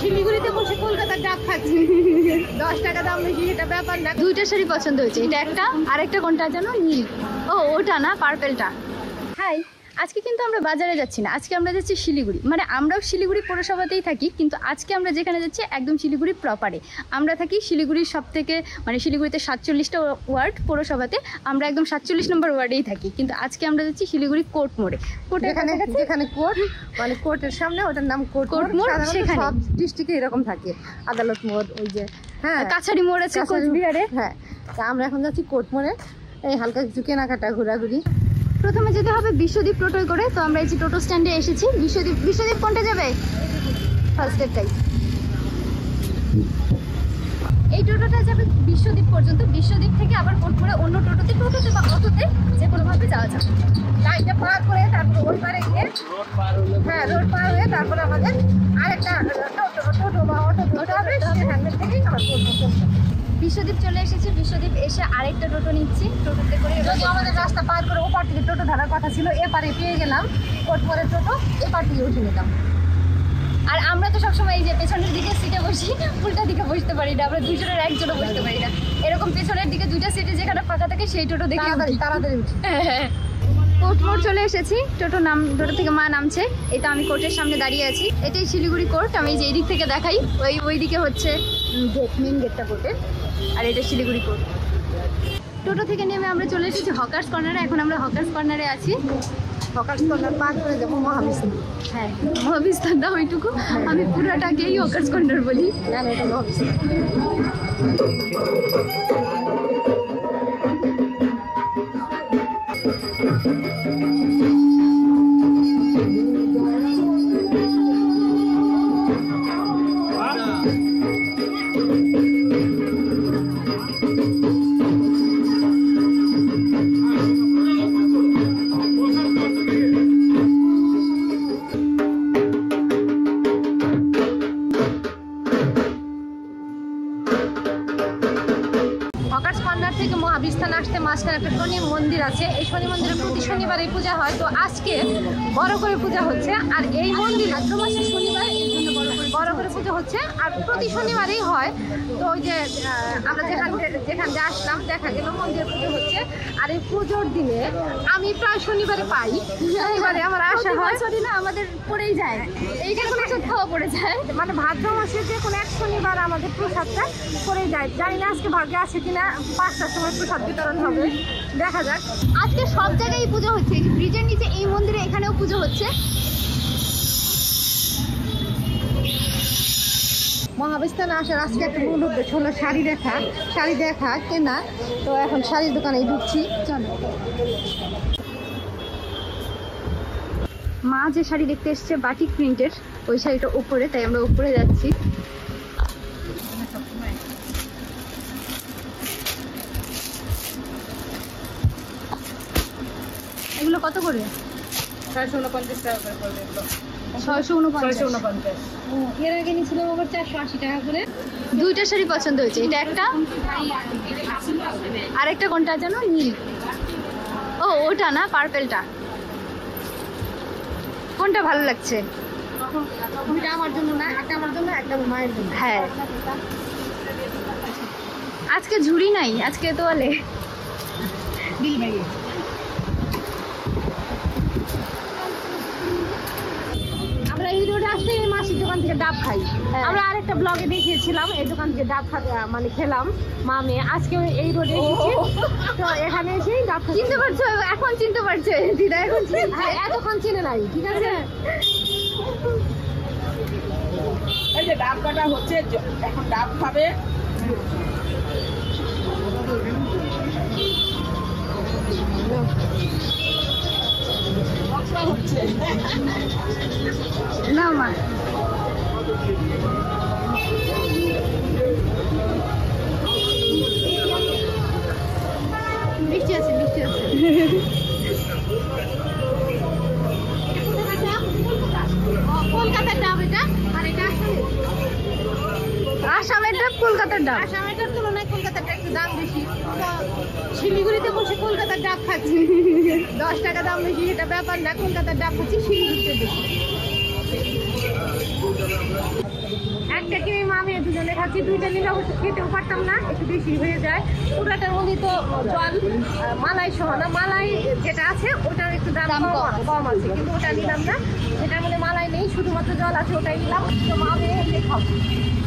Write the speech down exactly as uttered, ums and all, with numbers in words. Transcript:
শিলিগুড়িতে বসে কলকাতার ডাব খাচ্ছি, দশ টাকা দাম বেশি, এটা ব্যাপার না। দুইটা শাড়ি পছন্দ হয়েছে, এটা একটা, আরেকটা কোনটা জানো? নীল। ও ওটা না, পার্পেলটা। হাই, আজকে কিন্তু আমরা বাজারে যাচ্ছি না, আজকে আমরা যাচ্ছি শিলিগুড়ি। মানে আমরাও শিলিগুড়ি পৌরসভাতেই থাকি, কিন্তু আজকে আমরা যেখানে যাচ্ছি একদম শিলিগুড়ি প্রপারে। আমরা থাকি শিলিগুড়ির সব থেকে, মানে শিলিগুড়িতে সাতচল্লিশটা ওয়ার্ড পৌরসভাতে, আমরা একদম সাতচল্লিশ নম্বর ওয়ার্ডেই থাকি। কিন্তু আজকে আমরা যাচ্ছি শিলিগুড়ি কোর্ট মোড়ে। কোর্টে যেখানে যেখানে কোর্ট, মানে কোর্টের সামনে, ওটার নাম কোর্ট কোর্ট মোড়। সেখানে সব ডিস্ট্রিক্টে এরকম থাকে, আদালত মোড়, ওই যে হ্যাঁ কাছারি মোড় আছে কোচবিহারে। হ্যাঁ, তা আমরা এখন যাচ্ছি কোর্ট মোড়ে, এই হালকা কিছু কেনাকাটা, ঘোরাঘুরি। প্রথমে যেতে হবে বিশ্বদীপ টোটোয় করে। তো আমরা এই যে টোটো স্ট্যান্ডে এসেছি। বিশ্বদীপ বিশ্বদীপ কোনটা যাবে? ফার্স্ট স্টেপটাই। এই টোটোটা যাবে বিশ্বদীপ পর্যন্ত। বিশ্বদীপ থেকে আবার কোটপুরে অন্য টোটোতে, টোটোতে বা অটোতে যে কোনোভাবে যাওয়া যাবে। লাইনটা পার করে তারপর ওই পারে গিয়ে রোড পার হলে, হ্যাঁ রোড পার হয়ে তারপর আমাদের আরেকটা টোটো টোটো বা অটো ধরতে হবে, সেখান থেকেই আমার টোটো। বিশ্বদীপ চলে এসেছি। বিশ্বদীপ এসে আরেকটা টোটো নিচ্ছি। টোটোতে করে যদি আমাদের রাস্তা পার করে ওপার থেকে টোটো ধরার কথা ছিল, এপারে পেয়ে গেলাম কোটপুরের টোটো, এপার থেকে উঠে নিলাম। আর আমরা তো সবসময় এই যে পেছনের দিকে সিটে বসি, উল্টা দিকে বসতে পারি না, আমরা দুইজনের একজনও বসতে পারি না। এরকম পেছনের দিকে দুইটা সিটে যেখানে ফাঁকা থাকে সেই টোটো দেখে তাড়াতাড়ি উঠি। কোর্ট মোড় চলে এসেছি। টোটো নাম, টোটো থেকে মা নামছে। এটা আমি কোর্টের সামনে দাঁড়িয়ে আছি। এটাই শিলিগুড়ি কোর্ট। আমি যে এই দিক থেকে দেখাই, ওই ওই দিকে হচ্ছে গেট, মেন গেটটা কোর্টের, আর এটা শিলিগুড়ি কোর্ট। টোটো থেকে নেমে আমরা চলে এসেছি হকার্স কর্নারে। এখন আমরা হকার্স কর্নারে আছি। হকার্স কর্নার পার করে যাবো মহাবিস্তান। হ্যাঁ, মহাবিস্তান না ওইটুকু, আমি পুরোটাকেই হকার্স কর্নার বলি। জানো এটা মহাবিস্তান। থেকে মহাবিস্তান আসতে মাঝখানে একটা শনি মন্দির আছে। এই শনি মন্দিরে প্রতি শনিবার এই পূজা হয়। তো আজকে বড় করে পূজা হচ্ছে, আর এই মন্দির ভাদ্র মাসের শনিবার এই জন্য বড় করে বড় করে পূজা হচ্ছে, আর প্রতি শনিবারেই হয়। তো ওই যে আমরা যেখান যেখান দিয়ে আসলাম, দেখা গেল মন্দিরে পুজো হচ্ছে। আর এই পুজোর দিনে আমি প্রায় শনিবারে পাই, শনিবারে আমার আসা হয়। না আমাদের পড়েই যায়, এইখানে কোনো খাওয়া পড়ে যায়। মানে ভাদ্র মাসে যে কোনো এক শনিবার আমাদের প্রসাদটা পড়ে যায়। জানি না আজকে ভাগ্যে আছে কিনা, পাঁচটার সময় প্রসাদ বিতরণ হবে, দেখা যাক। আজকে সব জায়গায় পুজো হচ্ছে, ব্রিজের নিচে এই মন্দিরে এখানেও পুজো হচ্ছে। মহাবিস্তানে আসার আজকে একটা মূল উদ্দেশ্য হলো শাড়ি দেখা, শাড়ি দেখা কেনা। তো এখন শাড়ির দোকানে ঢুকছি, চলো। মা যে শাড়ি দেখতে এসছে বাটিক প্রিন্টের, ওই শাড়িটা উপরে, তাই আমরা উপরে যাচ্ছি। এগুলো কত করে? ছয়শো উনপঞ্চাশ টাকা করে পড়বে এগুলো। ছয়শো উনপঞ্চাশ। ও, এর আগে নিয়েছিলাম আবার চারশো আশি টাকা করে। দুইটা শাড়ি পছন্দ হয়েছে, এটা একটা, আরেকটা কোনটা জানো? নীল। ও ওটা না, পার্পেলটা। কোনটা ভালো লাগছে? দুইটা আমার জন্য না, একটা আমার জন্য, একটা আমার মায়ের জন্য। হ্যাঁ, আজকে ঝুড়ি নাই, আজকে তোয়ালে। বিল ব্যাগে আমরা এই রোডে আসলে এই মাসির দোকান থেকে ডাব খাই। আমরা আরেকটা ব্লগে দেখিয়েছিলাম এই দোকান থেকে ডাব মানে খেলাম মা মেয়ে। আজকে এই রোডে এসেছি, তো এখানে এসেই ডাব খাই। চিনতে পারছো? এখন চিনতে পারছে দিদা, এখন এতক্ষণ চিনে নাই, ঠিক আছে। এই যে ডাব কাটা হচ্ছে, এখন ডাব খাবে। না মা, মিষ্টি আছে, মিষ্টি আছে। কলকাতার ডাব এটা, আর এটা আসামের ডাব, কলকাতার ডাব। আসামের তুলনায় কলকাতারটা একটু দাম বেশি। তো শিলিগুড়িতে বসে কলকাতার ডাব খাচ্ছি, দশ টাকা দাম বেশি, এটা ব্যাপার না। কলকাতার ডাব খাচ্ছি, শিলিগুড়িতে বেশি। একটা ক্রিম আমি দুজনে খাচ্ছি, দুইটা নিলে অবশ্য খেতেও পারতাম না, একটু বেশি হয়ে যায়। পুরাটার মধ্যে তো জল আহ, মালাই সহ না, মালাই যেটা আছে ওটার একটু দাম দাম কম কম। কম আছে, কিন্তু ওটা নিলাম না। যেটার মধ্যে মালাই নেই, শুধুমাত্র জল আছে, ওটাই নিলাম। তো মা মেয়ে খাবো।